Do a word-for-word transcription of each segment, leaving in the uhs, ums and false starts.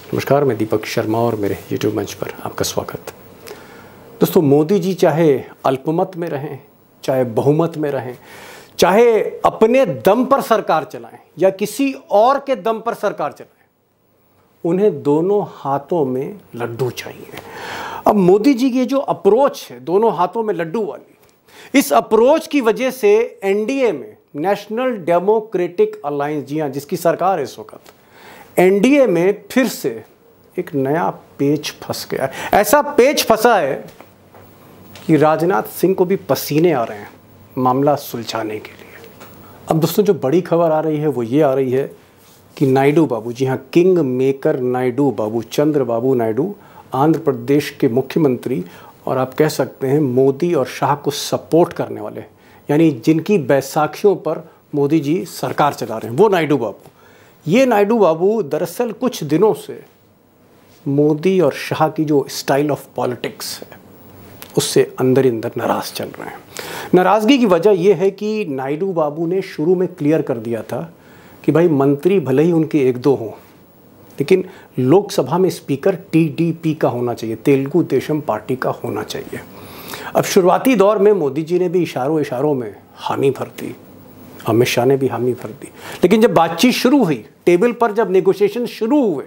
नमस्कार, मैं दीपक शर्मा और मेरे यूट्यूब मंच पर आपका स्वागत। दोस्तों, मोदी जी चाहे अल्पमत में रहें, चाहे बहुमत में रहें, चाहे अपने दम पर सरकार चलाएं या किसी और के दम पर सरकार चलाएं, उन्हें दोनों हाथों में लड्डू चाहिए। अब मोदी जी की जो अप्रोच है दोनों हाथों में लड्डू वाली, इस अप्रोच की वजह से एनडीए में, नेशनल डेमोक्रेटिक अलायंस, जी हाँ, जिसकी सरकार है इस वक्त, एनडीए में फिर से एक नया पेच फंस गया है। ऐसा पेच फंसा है कि राजनाथ सिंह को भी पसीने आ रहे हैं मामला सुलझाने के लिए। अब दोस्तों, जो बड़ी खबर आ रही है वो ये आ रही है कि नायडू बाबू, जी हाँ, किंग मेकर नायडू बाबू, चंद्रबाबू नायडू, आंध्र प्रदेश के मुख्यमंत्री, और आप कह सकते हैं मोदी और शाह को सपोर्ट करने वाले, यानी जिनकी बैसाखियों पर मोदी जी सरकार चला रहे हैं, वो नायडू बाबू। ये नायडू बाबू दरअसल कुछ दिनों से मोदी और शाह की जो स्टाइल ऑफ पॉलिटिक्स है उससे अंदर ही अंदर नाराज़ चल रहे हैं। नाराज़गी की वजह यह है कि नायडू बाबू ने शुरू में क्लियर कर दिया था कि भाई मंत्री भले ही उनके एक दो हों, लेकिन लोकसभा में स्पीकर टीडीपी का होना चाहिए, तेलुगु देशम पार्टी का होना चाहिए। अब शुरुआती दौर में मोदी जी ने भी इशारों इशारों में हामी भर दी, अमित शाह ने भी हामी भर दी, लेकिन जब बातचीत शुरू हुई, टेबल पर जब नेगोशिएशन शुरू हुए,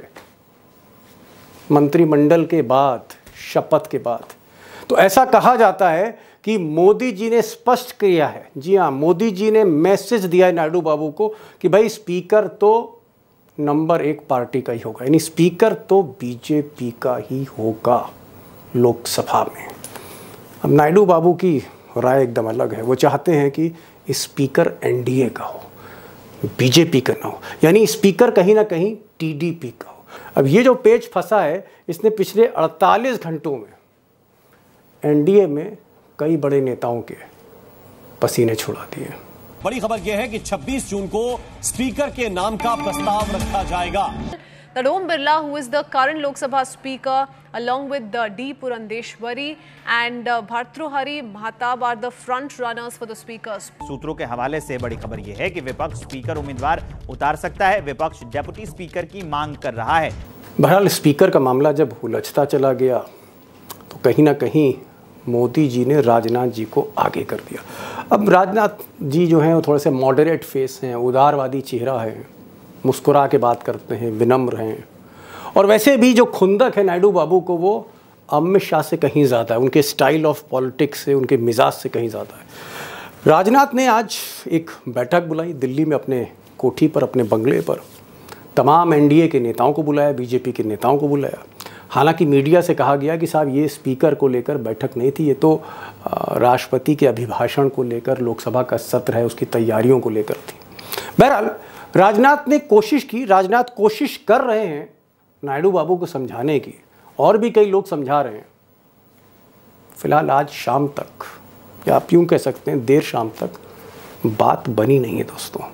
मंत्रिमंडल के बाद, शपथ के बाद, तो ऐसा कहा जाता है कि मोदी जी ने स्पष्ट किया है, जी हाँ, मोदी जी ने मैसेज दिया है नायडू बाबू को कि भाई स्पीकर तो नंबर एक पार्टी का ही होगा, यानी स्पीकर तो बीजेपी का ही होगा लोकसभा में। अब नायडू बाबू की राय एकदम अलग है। वो चाहते हैं कि स्पीकर एनडीए का हो, बीजेपी का ना हो, यानी स्पीकर कहीं ना कहीं टीडीपी का हो। अब ये जो पेच फंसा है, इसने पिछले अड़तालीस घंटों में एनडीए में कई बड़े नेताओं के पसीने छुड़ा दिए। बड़ी खबर यह है कि छब्बीस जून को स्पीकर के नाम का प्रस्ताव रखा जाएगा। That Om Birla, who is the current Lok Sabha Speaker, along with uh, D. Purandeshwari and uh, Bhartruhari Mahatab are the front runners for the speakers. सूत्रों के हवाले से बड़ी खबर यह है कि विपक्ष स्पीकर उम्मीदवार उतार सकता है। विपक्ष डेप्यूटी स्पीकर की मांग कर रहा है। बहरहाल स्पीकर का मामला जब उलझता चला गया तो कहीं ना कहीं मोदी जी ने राजनाथ जी को आगे कर दिया। अब राजनाथ जी जो हैं वो थोड़े से मॉडरेट फेस हैं, उदारवादी चेहरा है, मुस्कुरा के बात करते हैं, विनम्र हैं, और वैसे भी जो खुंदक है नायडू बाबू को वो अमित शाह से कहीं ज़्यादा है, उनके स्टाइल ऑफ पॉलिटिक्स से, उनके मिजाज से कहीं ज़्यादा है। राजनाथ ने आज एक बैठक बुलाई दिल्ली में, अपने कोठी पर, अपने बंगले पर। तमाम एनडीए के नेताओं को बुलाया, बीजेपी के नेताओं को बुलाया। हालांकि मीडिया से कहा गया कि साहब ये स्पीकर को लेकर बैठक नहीं थी, ये तो राष्ट्रपति के अभिभाषण को लेकर, लोकसभा का सत्र है उसकी तैयारियों को लेकर थी। बहरहाल राजनाथ ने कोशिश की, राजनाथ कोशिश कर रहे हैं नायडू बाबू को समझाने की, और भी कई लोग समझा रहे हैं। फिलहाल आज शाम तक, या आप यूँ कह सकते हैं देर शाम तक, बात बनी नहीं है दोस्तों।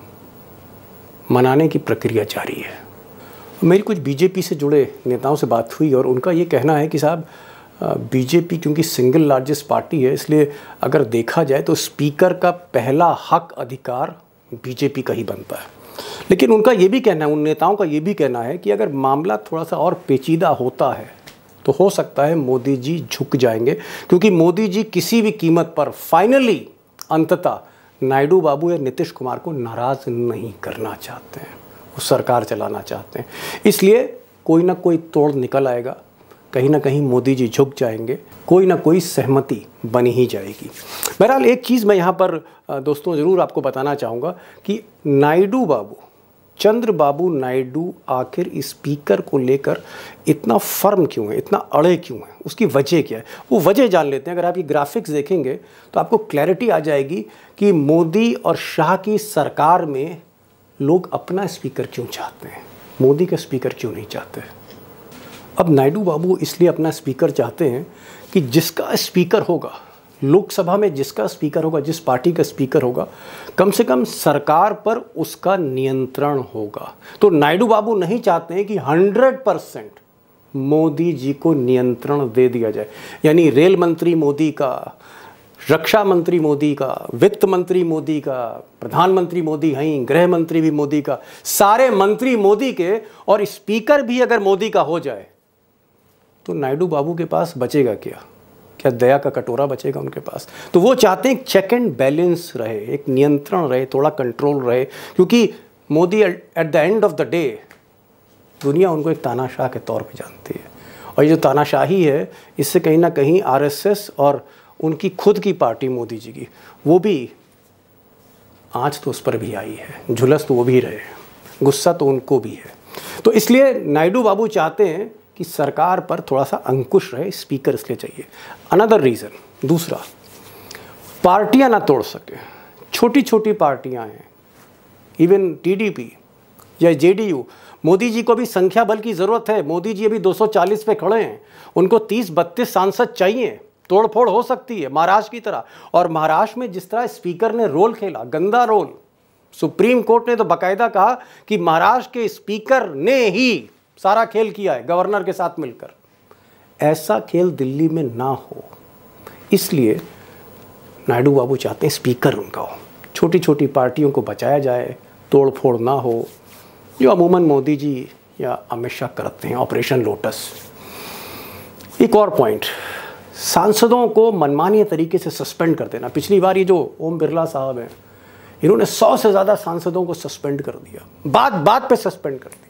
मनाने की प्रक्रिया जारी है। मेरी कुछ बीजेपी से जुड़े नेताओं से बात हुई और उनका ये कहना है कि साहब बीजेपी क्योंकि सिंगल लार्जेस्ट पार्टी है, इसलिए अगर देखा जाए तो स्पीकर का पहला हक अधिकार बीजेपी का ही बनता है। लेकिन उनका ये भी कहना है, उन नेताओं का ये भी कहना है कि अगर मामला थोड़ा सा और पेचीदा होता है तो हो सकता है मोदी जी झुक जाएंगे, क्योंकि मोदी जी किसी भी कीमत पर फाइनली अंततः नायडू बाबू या नीतीश कुमार को नाराज़ नहीं करना चाहते हैं, वो सरकार चलाना चाहते हैं। इसलिए कोई ना कोई तोड़ निकल आएगा, कहीं ना कहीं मोदी जी झुक जाएंगे, कोई ना कोई सहमति बनी ही जाएगी। बहरहाल एक चीज़ मैं यहाँ पर दोस्तों ज़रूर आपको बताना चाहूँगा कि नायडू बाबू, चंद्रबाबू नायडू आखिर स्पीकर को लेकर इतना फर्म क्यों है, इतना अड़े क्यों है, उसकी वजह क्या है, वो वजह जान लेते हैं। अगर आप ये ग्राफिक्स देखेंगे तो आपको क्लैरिटी आ जाएगी कि मोदी और शाह की सरकार में लोग अपना स्पीकर क्यों चाहते हैं, मोदी का स्पीकर क्यों नहीं चाहते। अब नायडू बाबू इसलिए अपना स्पीकर चाहते हैं कि जिसका स्पीकर होगा लोकसभा में, जिसका स्पीकर होगा, जिस पार्टी का स्पीकर होगा, कम से कम सरकार पर उसका नियंत्रण होगा। तो नायडू बाबू नहीं चाहते हैं कि हंड्रेड परसेंट मोदी जी को नियंत्रण दे दिया जाए, यानी रेल मंत्री मोदी का, रक्षा मंत्री मोदी का, वित्त मंत्री मोदी का, प्रधानमंत्री मोदी हैं, गृह मंत्री भी मोदी का, सारे मंत्री मोदी के, और स्पीकर भी अगर मोदी का हो जाए तो नायडू बाबू के पास बचेगा क्या? क्या दया का कटोरा बचेगा उनके पास? तो वो चाहते हैं चेक एंड बैलेंस रहे, एक नियंत्रण रहे, थोड़ा कंट्रोल रहे, क्योंकि Modi at the end of the day दुनिया उनको एक तानाशाह के तौर पे जानती है, और ये जो तानाशाही है इससे कहीं ना कहीं आरएसएस और उनकी खुद की पार्टी मोदी जी की, वो भी आँच तो उस पर भी आई है, झुलस तो वो भी रहे, गुस्सा तो उनको भी है। तो इसलिए नायडू बाबू चाहते हैं कि सरकार पर थोड़ा सा अंकुश रहे, स्पीकर इसलिए चाहिए। अनदर रीज़न, दूसरा, पार्टियां ना तोड़ सके, छोटी छोटी पार्टियां हैं, इवन टीडीपी या जेडीयू, मोदी जी को भी संख्या बल की ज़रूरत है। मोदी जी अभी दो सौ चालीस पे खड़े हैं, उनको तीस बत्तीस सांसद चाहिए, तोड़फोड़ हो सकती है महाराष्ट्र की तरह। और महाराष्ट्र में जिस तरह स्पीकर ने रोल खेला, गंदा रोल, सुप्रीम कोर्ट ने तो बाकायदा कहा कि महाराष्ट्र के स्पीकर ने ही सारा खेल किया है गवर्नर के साथ मिलकर। ऐसा खेल दिल्ली में ना हो, इसलिए नायडू बाबू चाहते हैं स्पीकर उनका हो, छोटी छोटी पार्टियों को बचाया जाए, तोड़ फोड़ ना हो, जो अमूमन मोदी जी या अमित शाह करते हैं, ऑपरेशन लोटस। एक और पॉइंट, सांसदों को मनमानी तरीके से सस्पेंड कर देना। पिछली बार ये जो ओम बिरला साहब हैं, इन्होंने सौ से ज़्यादा सांसदों को सस्पेंड कर दिया, बात बात पे सस्पेंड कर दिया।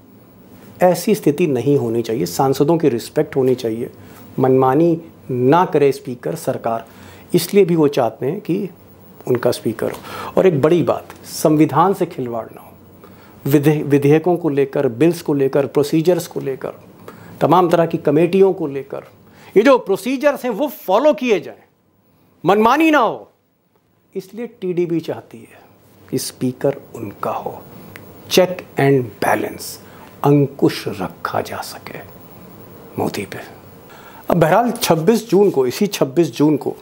ऐसी स्थिति नहीं होनी चाहिए, सांसदों की रिस्पेक्ट होनी चाहिए, मनमानी ना करे स्पीकर सरकार, इसलिए भी वो चाहते हैं कि उनका स्पीकर हो। और एक बड़ी बात, संविधान से खिलवाड़ ना हो, विधे विधेयकों को लेकर, बिल्स को लेकर, प्रोसीजर्स को लेकर, तमाम तरह की कमेटियों को लेकर, ये जो प्रोसीजर्स हैं वो फॉलो किए जाएं, मनमानी ना हो। इसलिए टीडीपी चाहती है कि स्पीकर उनका हो, चेक एंड बैलेंस, अंकुश रखा जा सके मोदी पे। अब बहरहाल छब्बीस जून को, इसी छब्बीस जून को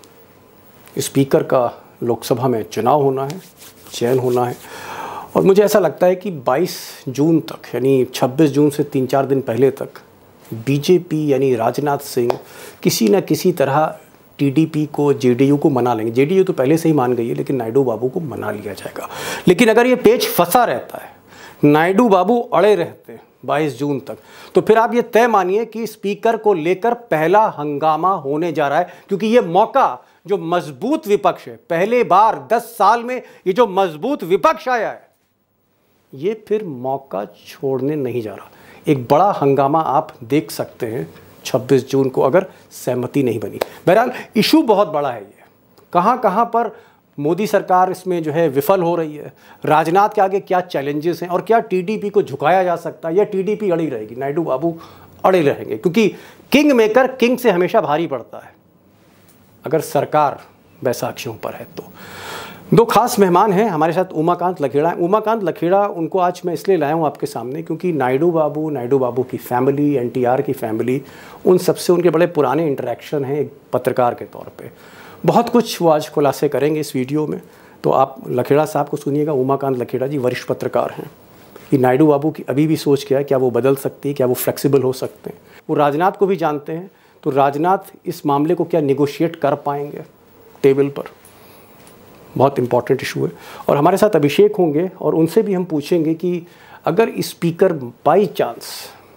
स्पीकर का लोकसभा में चुनाव होना है, चयन होना है। और मुझे ऐसा लगता है कि बाईस जून तक, यानी छब्बीस जून से तीन चार दिन पहले तक, बीजेपी यानी राजनाथ सिंह किसी न किसी तरह टीडीपी को, जेडीयू को मना लेंगे। जेडीयू तो पहले से ही मान गई है, लेकिन नायडू बाबू को मना लिया जाएगा। लेकिन अगर ये पेच फंसा रहता है, नायडू बाबू अड़े रहते हैं बाईस जून तक, तो फिर आप ये तय मानिए कि स्पीकर को लेकर पहला हंगामा होने जा रहा है। क्योंकि ये मौका, जो मजबूत विपक्ष है, पहले बार दस साल में ये जो मजबूत विपक्ष आया है, ये फिर मौका छोड़ने नहीं जा रहा। एक बड़ा हंगामा आप देख सकते हैं छब्बीस जून को, अगर सहमति नहीं बनी। बहरहाल इशू बहुत बड़ा है, ये कहाँ कहाँ पर मोदी सरकार इसमें जो है विफल हो रही है, राजनाथ के आगे क्या चैलेंजेस हैं, और क्या टीडीपी को झुकाया जा सकता है, या टीडीपी अड़ी रहेगी, नायडू बाबू अड़े रहेंगे। क्योंकि किंग मेकर किंग से हमेशा भारी पड़ता है, अगर सरकार बैसाखियों पर है तो। दो खास मेहमान हैं हमारे साथ, उमाकांत लखेड़ा। उमाकांत लखेड़ा, उनको आज मैं इसलिए लाया हूँ आपके सामने क्योंकि नायडू बाबू, नायडू बाबू की फैमिली, एनटीआर की फैमिली, उन सबसे उनके बड़े पुराने इंटरेक्शन हैं एक पत्रकार के तौर पे। बहुत कुछ वो आज खुलासे करेंगे इस वीडियो में, तो आप लखेड़ा साहब को सुनिएगा। उमाकांत लखेड़ा जी वरिष्ठ पत्रकार हैं, कि नायडू बाबू की अभी भी सोच क्या है, क्या वो बदल सकती है, क्या वो फ्लेक्सिबल हो सकते हैं। वो राजनाथ को भी जानते हैं, तो राजनाथ इस मामले को क्या निगोशिएट कर पाएंगे टेबल पर, बहुत इंपॉर्टेंट इशू है। और हमारे साथ अभिषेक होंगे, और उनसे भी हम पूछेंगे कि अगर स्पीकर बाई चांस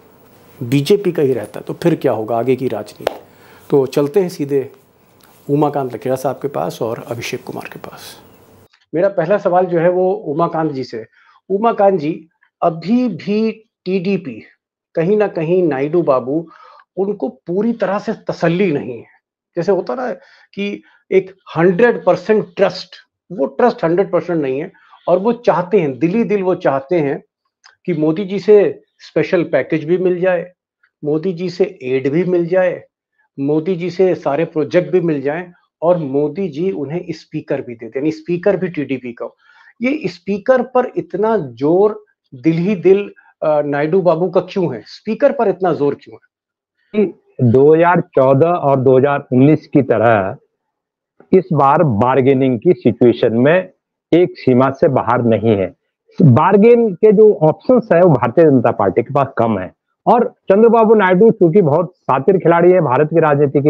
बीजेपी का ही रहता है तो फिर क्या होगा आगे की राजनीति। तो चलते हैं सीधे उमाकांत लखेड़ा साहब के पास और अभिषेक कुमार के पास। मेरा पहला सवाल जो है वो उमाकांत जी से। उमाकांत जी, अभी भी टीडीपी कहीं ना कहीं नायडू बाबू, उनको पूरी तरह से तसल्ली नहीं है। जैसे होता ना कि एक हंड्रेड परसेंट ट्रस्ट, वो ट्रस्ट हंड्रेड परसेंट नहीं है, और वो चाहते हैं, दिली दिल वो चाहते हैं कि मोदी जी से स्पेशल पैकेज भी मिल जाए, मोदी जी से एड भी मिल जाए, मोदी जी से सारे प्रोजेक्ट भी मिल जाएं, और मोदी जी उन्हें स्पीकर भी देते, यानी स्पीकर भी टीडीपी का। ये स्पीकर पर इतना जोर दिल ही दिल नायडू बाबू का क्यों है, स्पीकर पर इतना जोर क्यों है? दो हज़ार चौदह और दो हज़ार उन्नीस की तरह इस बार बार्गेनिंग की सिचुएशन में एक सीमा से बाहर नहीं है। बार्गेन के जो ऑप्शंस है वो भारतीय जनता पार्टी के पास कम है, और चंद्रबाबू नायडू चूंकि बहुत शातिर खिलाड़ी है भारत की राजनीति के,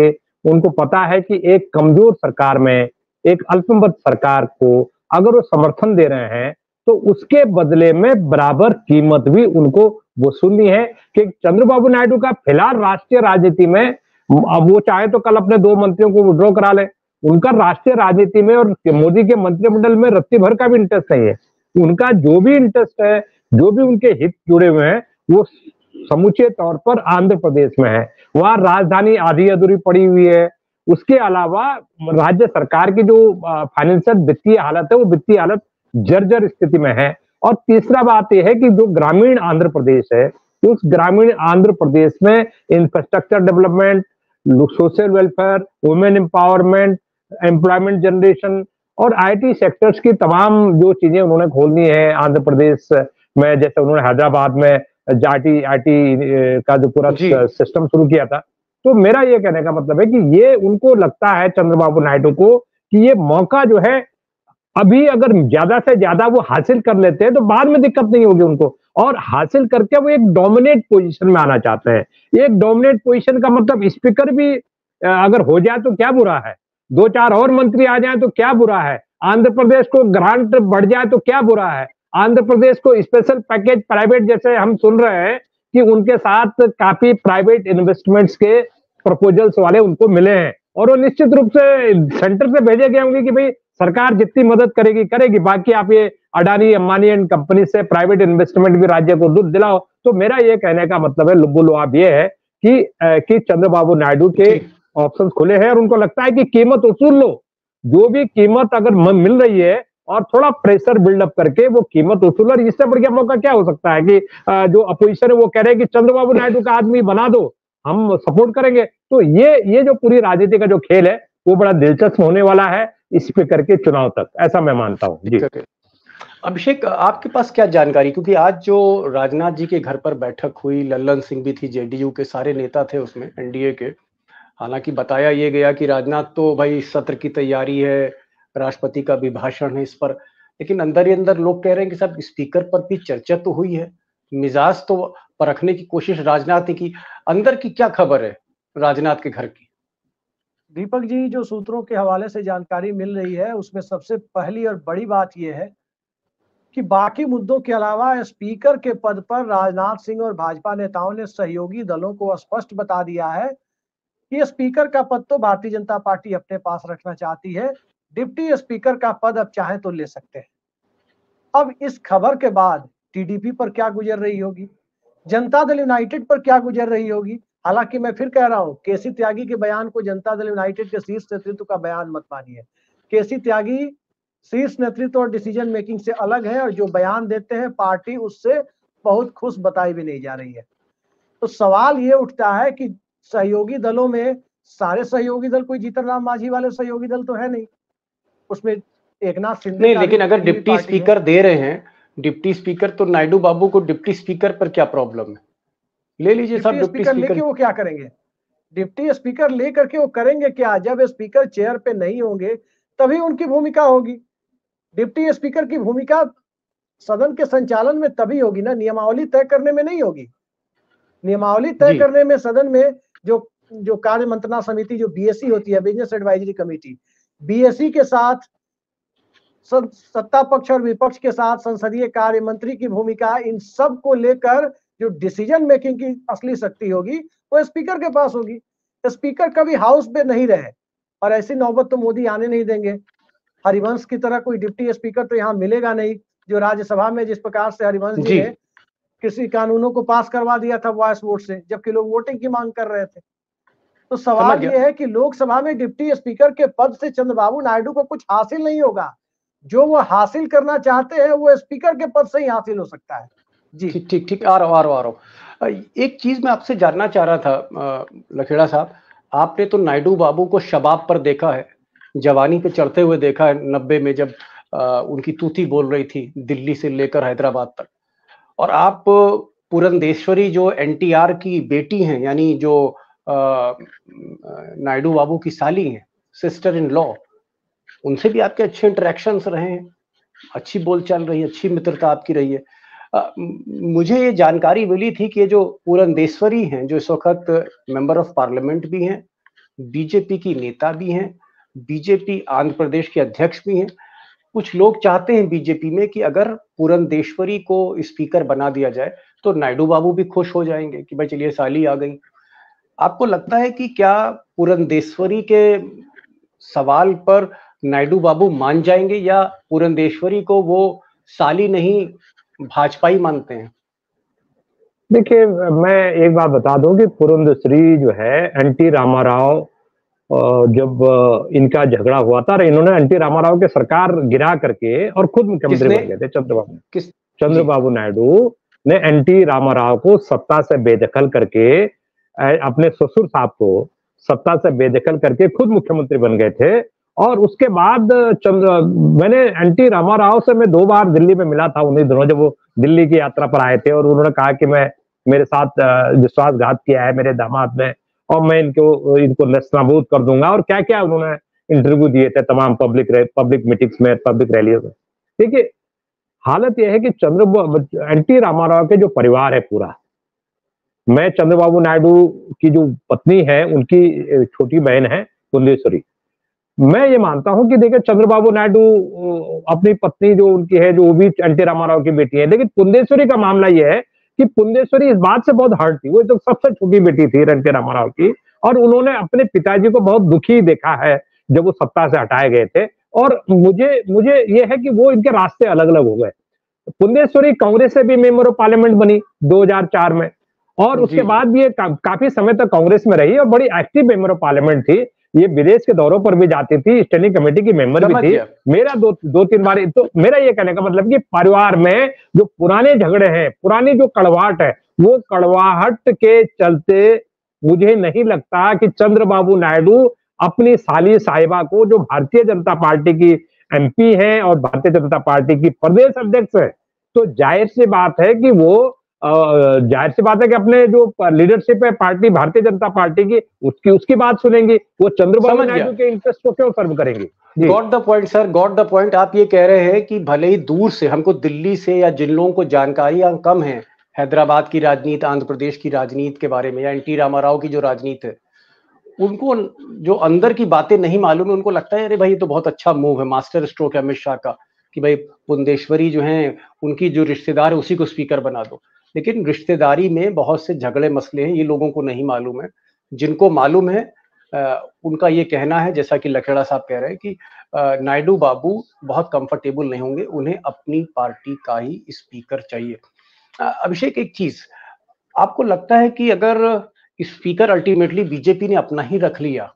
उनको पता है कि एक कमजोर सरकार में, एक अल्पमत सरकार को अगर वो समर्थन दे रहे हैं तो उसके बदले में बराबर कीमत भी उनको वसूलनी है। कि चंद्रबाबू नायडू का फिलहाल राष्ट्रीय राजनीति में, अब वो चाहे तो कल अपने दो मंत्रियों को विड्रॉ करा ले, उनका राष्ट्रीय राजनीति में और मोदी के मंत्रिमंडल में रत्ती भर का भी इंटरेस्ट नहीं है। उनका जो भी इंटरेस्ट है, जो भी उनके हित जुड़े हुए हैं, वो समूचे तौर पर आंध्र प्रदेश में है। वहां राजधानी आधी अधूरी पड़ी हुई है। उसके अलावा राज्य सरकार की जो फाइनेंशियल वित्तीय हालत है, वो वित्तीय हालत जर्जर स्थिति में है। और तीसरा बात यह है कि जो ग्रामीण आंध्र प्रदेश है, उस ग्रामीण आंध्र प्रदेश में infrastructure development, social welfare, women empowerment, employment generation और आईटी सेक्टर्स की तमाम जो चीजें उन्होंने खोलनी है आंध्र प्रदेश में। जैसे उन्होंने हैदराबाद में आईटी आईटी का जो पूरा सिस्टम शुरू किया था। तो मेरा ये कहने का मतलब है कि ये उनको लगता है चंद्रबाबू नायडू को कि ये मौका जो है, अभी अगर ज्यादा से ज्यादा वो हासिल कर लेते हैं तो बाद में दिक्कत नहीं होगी उनको, और हासिल करके वो एक डोमिनेट पोजीशन में आना चाहते हैं। एक डोमिनेट पोजीशन का मतलब स्पीकर भी अगर हो जाए तो क्या बुरा है, दो चार और मंत्री आ जाए तो क्या बुरा है, आंध्र प्रदेश को ग्रांट बढ़ जाए तो क्या बुरा है, आंध्र प्रदेश को स्पेशल पैकेज प्राइवेट, जैसे हम सुन रहे हैं कि उनके साथ काफी प्राइवेट इन्वेस्टमेंट्स के प्रपोजल्स वाले उनको मिले हैं, और वो निश्चित रूप से सेंटर से भेजे गए होंगे कि भाई सरकार जितनी मदद करेगी करेगी, बाकी आप ये अडानी अंबानी एंड कंपनी से प्राइवेट इन्वेस्टमेंट भी राज्य को दूर दिलाओ। तो मेरा ये कहने का मतलब है लुब्बू लुआब ये है कि कि चंद्रबाबू नायडू के ऑप्शंस खुले हैं और उनको लगता है कि कीमत वसूल लो, जो भी कीमत अगर मिल रही है, और थोड़ा प्रेशर बिल्डअप करके वो कीमत वसूल। और इससे बढ़िया मौका क्या हो सकता है कि जो अपोजिशन है वो कह रहे हैं कि चंद्रबाबू नायडू का आदमी बना दो, हम सपोर्ट करेंगे। तो ये ये जो पूरी राजनीति का जो खेल है वो बड़ा दिलचस्प होने वाला है स्पीकर के चुनाव तक, ऐसा मैं मानता हूं जी। अभिषेक, आपके पास क्या जानकारी, क्योंकि आज जो राजनाथ जी के घर पर बैठक हुई, लल्लन सिंह भी थी, जेडीयू के सारे नेता थे उसमें, एनडीए के। हालांकि बताया ये गया कि राजनाथ तो भाई सत्र की तैयारी है, राष्ट्रपति का अभिभाषण है इस पर, लेकिन अंदर ही अंदर लोग कह रहे हैं कि साहब स्पीकर पर भी चर्चा तो हुई है, मिजाज तो परखने की कोशिश राजनाथ ने की। अंदर की क्या खबर है राजनाथ के घर की? दीपक जी, जो सूत्रों के हवाले से जानकारी मिल रही है उसमें सबसे पहली और बड़ी बात यह है कि बाकी मुद्दों के अलावा स्पीकर के पद पर राजनाथ सिंह और भाजपा नेताओं ने सहयोगी दलों को स्पष्ट बता दिया है कि स्पीकर का पद तो भारतीय जनता पार्टी अपने पास रखना चाहती है, डिप्टी स्पीकर का पद अब चाहे तो ले सकते हैं। अब इस खबर के बाद टीडीपी पर क्या गुजर रही होगी, जनता दल यूनाइटेड पर क्या गुजर रही होगी। हालांकि मैं फिर कह रहा हूं, केसी त्यागी के बयान को जनता दल यूनाइटेड के शीर्ष नेतृत्व का बयान मत मानिए। केसी त्यागी शीर्ष नेतृत्व और डिसीजन मेकिंग से अलग है, और जो बयान देते हैं पार्टी उससे बहुत खुश बताई भी नहीं जा रही है। तो सवाल ये उठता है कि सहयोगी दलों में सारे सहयोगी दल कोई जीतन राम मांझी वाले सहयोगी दल तो है नहीं, उसमें एकनाथ शिंदे नहीं, लेकिन अगर डिप्टी स्पीकर दे रहे हैं, डिप्टी स्पीकर, तो नायडू बाबू को डिप्टी स्पीकर पर क्या प्रॉब्लम है? ले लीजिए साहब डिप्टी स्पीकर लेके वो क्या करेंगे? डिप्टी स्पीकर लेकर के वो करेंगे क्या? जब स्पीकर चेयर पे नहीं होंगे तभी उनकी भूमिका होगी। डिप्टी स्पीकर की भूमिका सदन के संचालन में तभी होगी ना, नियमावली तय करने में नहीं होगी। नियमावली तय करने में सदन में जो जो कार्य मंत्रणा समिति जो बीएससी होती है, बिजनेस एडवाइजरी कमेटी, बीएससी के साथ सत्ता पक्ष और विपक्ष के साथ संसदीय कार्य मंत्री की भूमिका, इन सब को लेकर जो डिसीजन मेकिंग की असली शक्ति होगी वो स्पीकर के पास होगी। स्पीकर कभी हाउस में नहीं रहे और ऐसी नौबत तो मोदी आने नहीं देंगे। हरिवंश की तरह कोई डिप्टी स्पीकर तो यहाँ मिलेगा नहीं, जो राज्यसभा में जिस प्रकार से हरिवंश जी ने किसी कानूनों को पास करवा दिया था वॉइस वोट से, जबकि लोग वोटिंग की मांग कर रहे थे। तो सवाल यह है कि लोकसभा में डिप्टी स्पीकर के पद से चंद्रबाबू नायडू को कुछ हासिल नहीं होगा, जो वो हासिल करना चाहते हैं वो स्पीकर के पद से ही हासिल हो सकता है। जी ठीक ठीक आ रहा हूँ आ रहा हूँ आ रहा हूँ एक चीज मैं आपसे जानना चाह रहा था लखेड़ा साहब, आपने तो नायडू बाबू को शबाब पर देखा है, जवानी पे चढ़ते हुए देखा है नब्बे में, जब आ, उनकी तूती बोल रही थी दिल्ली से लेकर हैदराबाद तक। और आप पुरंदेश्वरी जो एनटीआर की बेटी हैं, यानी जो नायडू बाबू की साली हैं, सिस्टर इन लॉ, उनसे भी आपके अच्छे इंटरेक्शंस रहे हैं, अच्छी बोलचाल रही है, अच्छी मित्रता आपकी रही है। आ, मुझे ये जानकारी मिली थी कि जो पुरंदेश्वरी हैं, जो इस वक्त मेंबर ऑफ पार्लियामेंट भी हैं बीजेपी की नेता भी हैं, बीजेपी आंध्र प्रदेश के अध्यक्ष भी हैं। कुछ लोग चाहते हैं बीजेपी में कि अगर पुरंदेश्वरी को स्पीकर बना दिया जाए तो नायडू बाबू भी खुश हो जाएंगे कि भाई चलिए साली आ गई। आपको लगता है कि क्या पुरंदेश्वरी के सवाल पर नायडू बाबू मान जाएंगे या पुरंदेश्वरी को वो साली नहीं भाजपाई मानते हैं? देखिए, मैं एक बात बता दूं कि पुरंदेश्वरी जो है एनटी रामाराव जब इनका झगड़ा हुआ था, इन्होंने एनटी रामाराव के सरकार गिरा करके और खुद मुख्यमंत्री बन गए थे। चंद्रबाबू किस चंद्रबाबू नायडू ने एनटी रामाराव को सत्ता से बेदखल करके, अपने ससुर साहब को सत्ता से बेदखल करके खुद मुख्यमंत्री बन गए थे। और उसके बाद चंद्र मैंने एनटी रामाराव से मैं दो बार दिल्ली में मिला था उन्हीं दिनों, जब वो दिल्ली की यात्रा पर आए थे, और उन्होंने कहा कि मैं मेरे साथ विश्वासघात किया है मेरे दामाद ने, और मैं इनको इनको नेस्तनाबूद कर दूंगा, और क्या क्या उन्होंने इंटरव्यू दिए थे तमाम पब्लिक पब्लिक मीटिंग्स में, पब्लिक रैलियों में। देखिए, हालत यह है कि चंद्र एनटी रामाराव के जो परिवार है पूरा, मैं चंद्रबाबू नायडू की जो पत्नी है उनकी छोटी बहन है पुंदेश्वरी, मैं ये मानता हूं कि देखिए चंद्रबाबू नायडू अपनी पत्नी जो उनकी है, जो वो भी एनटी रामाराव की बेटी है, लेकिन पुंदेश्वरी का मामला ये है कि पुंदेश्वरी इस बात से बहुत हर्ट थी। वो तो सबसे छोटी बेटी थी एनटी रामाराव की, और उन्होंने अपने पिताजी को बहुत दुखी देखा है जब वो सत्ता से हटाए गए थे। और मुझे मुझे ये है कि वो इनके रास्ते अलग अलग हो गए। पुंदेश्वरी कांग्रेस से भी मेंबर ऑफ पार्लियामेंट बनी दो हज़ार चार में, और उसके बाद भी ये का, काफी समय तक कांग्रेस में रही और बड़ी एक्टिव मेंबर ऑफ पार्लियामेंट थी। ये विदेश के दौरों पर भी जाती थी, स्टैंडिंग कमेटी की मेंबर भी थी। मेरा दो दो तीन बार, तो मेरा ये कहने का मतलब कि परिवार में जो पुराने झगड़े हैं, पुरानी जो कड़वाहट है, वो कड़वाहट के चलते मुझे नहीं लगता कि चंद्रबाबू नायडू अपनी साली साहिबा को, जो भारतीय जनता पार्टी की एमपी हैं और भारतीय जनता पार्टी की प्रदेश अध्यक्ष है, तो जाहिर सी बात है कि वो जाहिर सी बात है कि अपने जो लीडरशिप है पार्टी भारतीय जनता पार्टी की, उसकी उसकी बात सुनेंगी। वो चंद्रबाबू नायडू के इंटरेस्ट को क्यों सर्व करेंगे? Got the point sir, got the point. आप ये कह रहे हैं कि भले ही दूर से हमको दिल्ली से या जिन लोगों को जानकारियां कम है हैदराबाद की राजनीति, आंध्र प्रदेश की राजनीति के बारे में, या एनटी रामाराव की जो राजनीति है, उनको जो अंदर की बातें नहीं मालूम है, उनको लगता है अरे भाई ये तो बहुत अच्छा मूव है, मास्टर स्ट्रोक है अमित शाह का, कि भाई पुंदेश्वरी जो है उनकी जो रिश्तेदार है उसी को स्पीकर बना दो। लेकिन रिश्तेदारी में बहुत से झगड़े मसले हैं, ये लोगों को नहीं मालूम है। जिनको मालूम है आ, उनका ये कहना है, जैसा कि लखेड़ा साहब कह रहे हैं, कि नायडू बाबू बहुत कंफर्टेबल नहीं होंगे, उन्हें अपनी पार्टी का ही स्पीकर चाहिए। आ, अभिषेक, एक चीज आपको लगता है कि अगर स्पीकर अल्टीमेटली बीजेपी ने अपना ही रख लिया,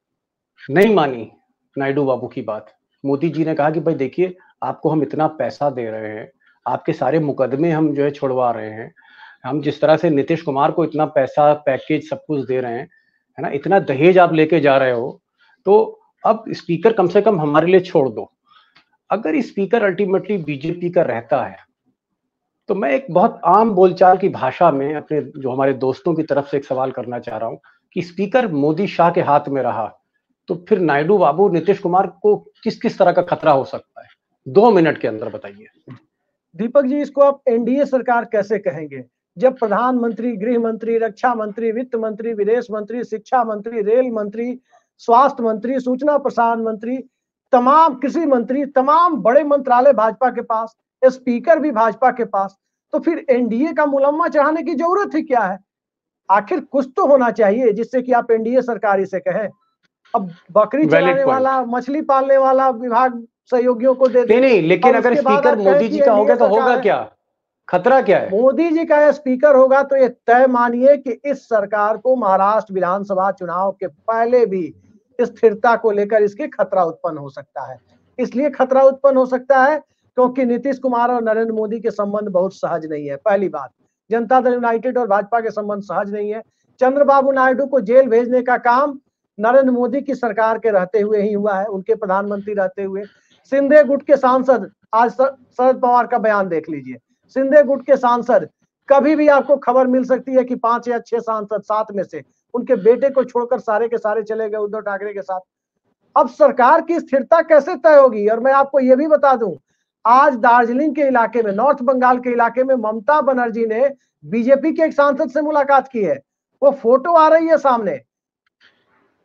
नहीं मानी नायडू बाबू की बात, मोदी जी ने कहा कि भाई देखिए आपको हम इतना पैसा दे रहे हैं, आपके सारे मुकदमे हम जो है छुड़वा रहे हैं, हम जिस तरह से नीतीश कुमार को इतना पैसा पैकेज सब कुछ दे रहे हैं, है ना, इतना दहेज आप लेके जा रहे हो, तो अब स्पीकर कम से कम हमारे लिए छोड़ दो। अगर स्पीकर अल्टीमेटली बीजेपी का रहता है, तो मैं एक बहुत आम बोलचाल की भाषा में अपने जो हमारे दोस्तों की तरफ से एक सवाल करना चाह रहा हूं कि स्पीकर मोदी शाह के हाथ में रहा तो फिर नायडू बाबू नीतीश कुमार को किस किस तरह का खतरा हो सकता है? दो मिनट के अंदर बताइए। दीपक जी, इसको आप एनडीए सरकार कैसे कहेंगे जब प्रधानमंत्री, गृह मंत्री, रक्षा मंत्री, वित्त मंत्री, विदेश मंत्री, शिक्षा मंत्री, रेल मंत्री, स्वास्थ्य मंत्री, सूचना प्रसारण मंत्री, तमाम कृषि मंत्री, तमाम बड़े मंत्रालय भाजपा के पास, स्पीकर भी भाजपा के पास, तो फिर एनडीए का मुलम्मा चढ़ाने की जरूरत ही क्या है? आखिर कुछ तो होना चाहिए जिससे कि आप एनडीए सरकार इसे कहें। अब बकरी चलाने वाला, मछली पालने वाला विभाग सहयोगियों को दे दे नहीं, लेकिन अगर स्पीकर मोदी जी का होगा तो होगा क्या? खतरा क्या है? मोदी जी का स्पीकर होगा तो ये तय मानिए कि इस सरकार को महाराष्ट्र विधानसभा चुनाव के पहले भी स्थिरता को लेकर इसके खतरा उत्पन्न हो सकता है। इसलिए खतरा उत्पन्न हो सकता है क्योंकि नीतीश कुमार और नरेंद्र मोदी के संबंध बहुत सहज नहीं है। पहली बात, जनता दल यूनाइटेड और भाजपा के संबंध सहज नहीं है। चंद्रबाबू नायडू को जेल भेजने का काम नरेंद्र मोदी की सरकार के रहते हुए ही हुआ है, उनके प्रधानमंत्री रहते हुए। सिंधे गुट के सांसद, आज शरद पवार का बयान देख लीजिए, सिंधे गुट के सांसद, कभी भी आपको खबर मिल सकती है कि पांच या छह सांसद, सात में से उनके बेटे को छोड़कर सारे के सारे चले गए उद्धव ठाकरे के साथ। अब सरकार की स्थिरता कैसे तय होगी? और मैं आपको यह भी बता दूं, आज दार्जिलिंग के इलाके में, नॉर्थ बंगाल के इलाके में ममता बनर्जी ने बीजेपी के एक सांसद से मुलाकात की है। वो फोटो आ रही है सामने।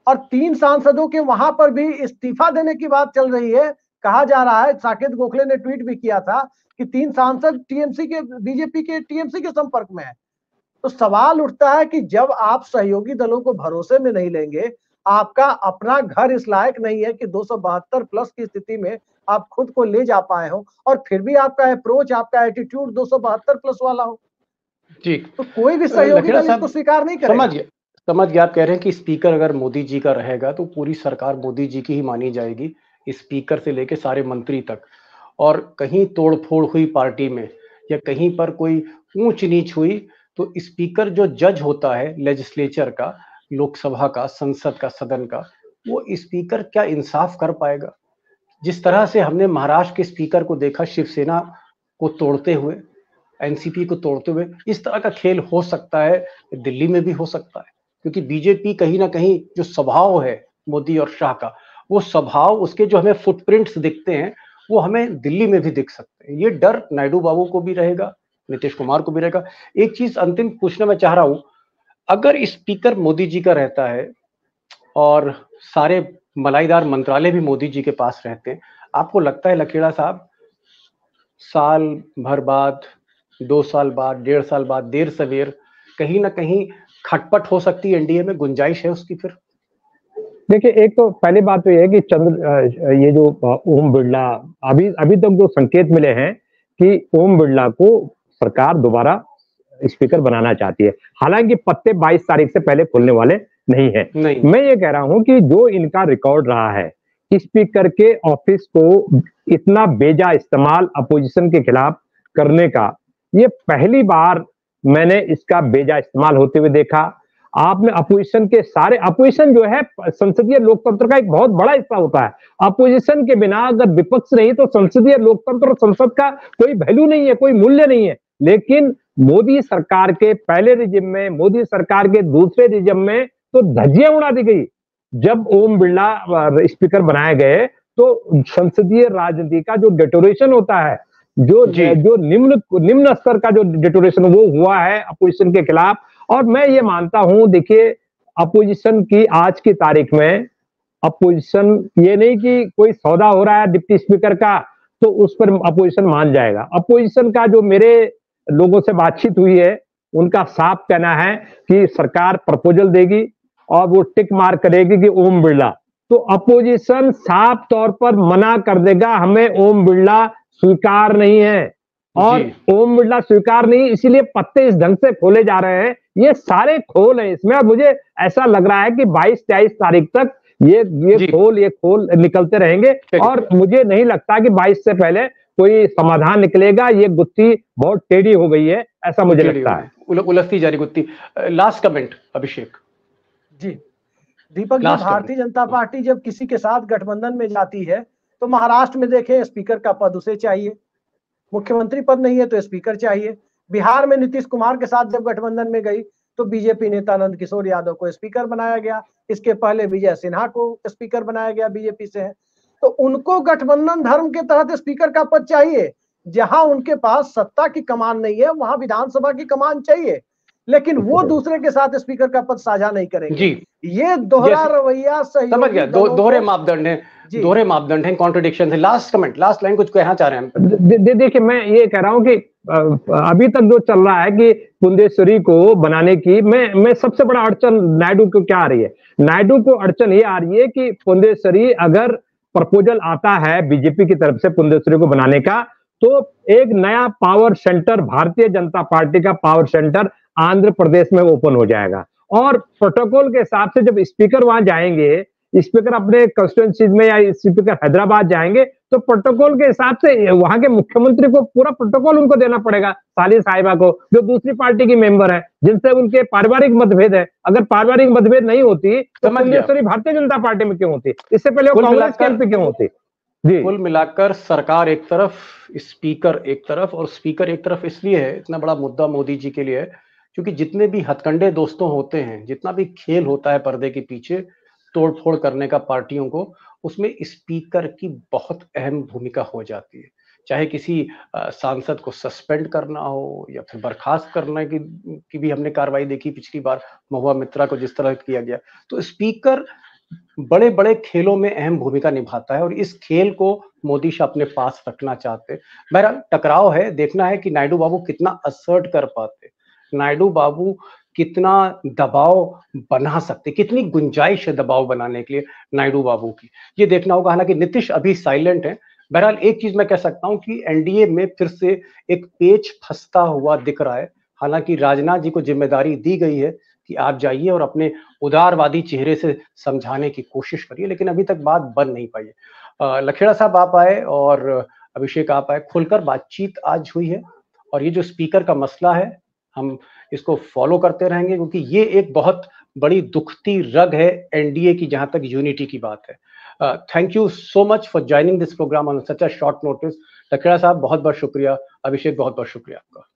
और तीन सांसदों के वहां पर भी इस्तीफा देने की बात चल रही है। कहा जा रहा है, साकेत गोखले ने ट्वीट भी किया था कि तीन सांसद टीएमसी के, बीजेपी के टीएमसी के संपर्क में है। तो सवाल उठता है कि जब आप सहयोगी दलों को भरोसे में नहीं लेंगे, आपका अपना घर इस लायक नहीं है कि दो सौ बहत्तर प्लस की स्थिति में आप खुद को ले जा पाए हो, और फिर भी आपका अप्रोच, आपका एटीट्यूड दो सौ बहत्तर प्लस वाला हो, जी, तो कोई भी सहयोगी लकीड़ा दल साहब, इसको स्वीकार नहीं करेगा। समझ गया समझ गया आप कह रहे हैं कि स्पीकर अगर मोदी जी का रहेगा तो पूरी सरकार मोदी जी की ही मानी जाएगी, स्पीकर से लेके सारे मंत्री तक। और कहीं तोड़फोड़ हुई पार्टी में या कहीं पर कोई ऊंच नीच हुई तो स्पीकर जो जज होता है लेजिस्लेचर का, लोकसभा का, संसद का, सदन का, वो स्पीकर क्या इंसाफ कर पाएगा? जिस तरह से हमने महाराष्ट्र के स्पीकर को देखा शिवसेना को तोड़ते हुए, एनसीपी को तोड़ते हुए, इस तरह का खेल हो सकता है, दिल्ली में भी हो सकता है, क्योंकि बीजेपी कहीं ना कहीं जो स्वभाव है मोदी और शाह का, वो स्वभाव, उसके जो हमें फुटप्रिंट्स दिखते हैं वो हमें दिल्ली में भी दिख सकते हैं। ये डर नायडू बाबू को भी रहेगा, नीतीश कुमार को भी रहेगा। एक चीज अंतिम पूछना मैं चाह रहा हूं, अगर स्पीकर मोदी जी का रहता है और सारे मलाईदार मंत्रालय भी मोदी जी के पास रहते हैं, आपको लगता है लकीड़ा साहब साल भर बाद, दो साल बाद, डेढ़ साल बाद, देर सवेर कहीं ना कहीं खटपट हो सकती है एनडीए में, गुंजाइश है उसकी? फिर देखिए, एक तो पहली बात तो ये है कि चंद्र ये जो ओम बिरला, अभी अभी तक जो संकेत मिले हैं कि ओम बिरला को सरकार दोबारा स्पीकर बनाना चाहती है, हालांकि पत्ते बाईस तारीख से पहले खुलने वाले नहीं है। नहीं। मैं ये कह रहा हूं कि जो इनका रिकॉर्ड रहा है, स्पीकर के ऑफिस को इतना बेजा इस्तेमाल अपोजिशन के खिलाफ करने का, ये पहली बार मैंने इसका बेजा इस्तेमाल होते हुए देखा। आपने अपोजिशन के सारे, अपोजिशन जो है संसदीय लोकतंत्र का एक बहुत बड़ा हिस्सा होता है। अपोजिशन के बिना अगर विपक्ष नहीं तो संसदीय लोकतंत्र और संसद का कोई वैल्यू नहीं है, कोई मूल्य नहीं है। लेकिन मोदी सरकार के पहले रिजिम में, मोदी सरकार के दूसरे रिजिम में तो धज्जियां उड़ा दी गई। जब ओम बिरला स्पीकर बनाए गए तो संसदीय राजनीति का जो डेटोरेशन होता है, जो जो निम्न निम्न स्तर का जो डेटोरेशन वो हुआ है अपोजिशन के खिलाफ। और मैं ये मानता हूं, देखिए अपोजिशन की आज की तारीख में, अपोजिशन ये नहीं कि कोई सौदा हो रहा है डिप्टी स्पीकर का तो उस पर अपोजिशन मान जाएगा। अपोजिशन का जो मेरे लोगों से बातचीत हुई है, उनका साफ कहना है कि सरकार प्रपोजल देगी और वो टिक मार करेगी कि ओम बिरला, तो अपोजिशन साफ तौर पर मना कर देगा, हमें ओम बिरला स्वीकार नहीं है। और ओम बिरला स्वीकार नहीं, इसीलिए पत्ते इस ढंग से खोले जा रहे हैं, ये सारे खोल है इसमें। अब मुझे ऐसा लग रहा है कि बाईस तेईस तारीख तक ये ये खोल ये खोल निकलते रहेंगे और मुझे नहीं लगता कि बाईस से पहले कोई समाधान निकलेगा। ये गुत्थी बहुत टेढ़ी हो गई है, ऐसा मुझे लगता है, उल, उलझती जा रही गुत्थी। Last comment Abhishek ji. Deepak ji, Bharatiya Janata party जब किसी के साथ गठबंधन में जाती है तो महाराष्ट्र में देखें, स्पीकर का पद उसे चाहिए, मुख्यमंत्री पद नहीं है तो स्पीकर चाहिए। बिहार में नीतीश कुमार के साथ जब गठबंधन में गई तो बीजेपी नेता नंद किशोर यादव को स्पीकर बनाया गया, इसके पहले विजय सिन्हा को स्पीकर बनाया गया, बीजेपी से है। तो उनको गठबंधन धर्म के तहत स्पीकर का पद चाहिए। जहां उनके पास सत्ता की कमान नहीं है वहां विधानसभा की कमान चाहिए, लेकिन वो दूसरे के साथ स्पीकर का पद साझा नहीं करेंगे जी। ये दोहरा रवैया सही समझ गया, दो, दोहरे मापदंड है, दोहरे मापदंड है, कॉन्ट्रडिक्शन है। लास्ट कमेंट, लास्ट लाइन कुछ कहना चाह रहे हैं हम? दे, दे, देखिए, मैं ये कह रहा हूं कि अभी तक जो चल रहा है कि पुंडेश्वरी को बनाने की, मैं मैं सबसे बड़ा अड़चन नायडू को क्या आ रही है, नायडू को अड़चन ये आ रही है कि पुंडेश्वरी अगर प्रपोजल आता है बीजेपी की तरफ से पुंडेश्वरी को बनाने का, तो एक नया power centre, Bharatiya Janata party का पावर सेंटर आंध्र प्रदेश में ओपन हो जाएगा। और प्रोटोकॉल के हिसाब से जब स्पीकर वहां जाएंगे, स्पीकर अपने कंस्टिट्यूएंसी में या स्पीकर हैदराबाद जाएंगे, तो प्रोटोकॉल के हिसाब से वहां के मुख्यमंत्री को पूरा प्रोटोकॉल उनको देना पड़ेगा, साली साहिबा को, जो दूसरी पार्टी की मेंबर है, जिनसे उनके पारिवारिक मतभेद है। अगर पारिवारिक मतभेद नहीं होती तो पुंडेश्वरी भारतीय जनता पार्टी में क्यों होती, इससे पहले वो कांग्रेस के एमपी क्यों होती? कुल मिलाकर सरकार एक तरफ, स्पीकर एक तरफ, और स्पीकर एक तरफ इसलिए है, इतना बड़ा मुद्दा मोदी जी के लिए है क्योंकि जितने भी हथकंडे दोस्तों होते हैं, जितना भी खेल होता है पर्दे के पीछे तोड़फोड़ करने का पार्टियों को, उसमें स्पीकर की बहुत अहम भूमिका हो जाती है। चाहे किसी सांसद को सस्पेंड करना हो या फिर बर्खास्त करने की, की भी हमने कार्रवाई देखी पिछली बार, महुआ मित्रा को जिस तरह किया गया। तो स्पीकर बड़े बड़े खेलों में अहम भूमिका निभाता है और इस खेल को मोदी शाह अपने पास रखना चाहते। बहरहाल टकराव है, देखना है कि नायडू बाबू कितना असर्ट कर पाते, नायडू बाबू कितना दबाव बना सकते, कितनी गुंजाइश है दबाव बनाने के लिए नायडू बाबू की, ये देखना होगा। हालांकि नीतीश अभी साइलेंट है। बहरहाल एक चीज मैं कह सकता हूं कि एनडीए में फिर से एक पेच फंसता हुआ दिख रहा है। हालांकि राजनाथ जी को जिम्मेदारी दी गई है कि आप जाइए और अपने उदारवादी चेहरे से समझाने की कोशिश करिए, लेकिन अभी तक बात बन नहीं पाई है। लखेड़ा साहब आप आए और अभिषेक आप आए, खुलकर बातचीत आज हुई है और ये जो स्पीकर का मसला है हम इसको फॉलो करते रहेंगे, क्योंकि ये एक बहुत बड़ी दुखती रग है एनडीए की जहां तक यूनिटी की बात है। Thank you so much for joining this program on such a short notice. Lakhera साहब बहुत बहुत शुक्रिया, अभिषेक बहुत बहुत शुक्रिया आपका।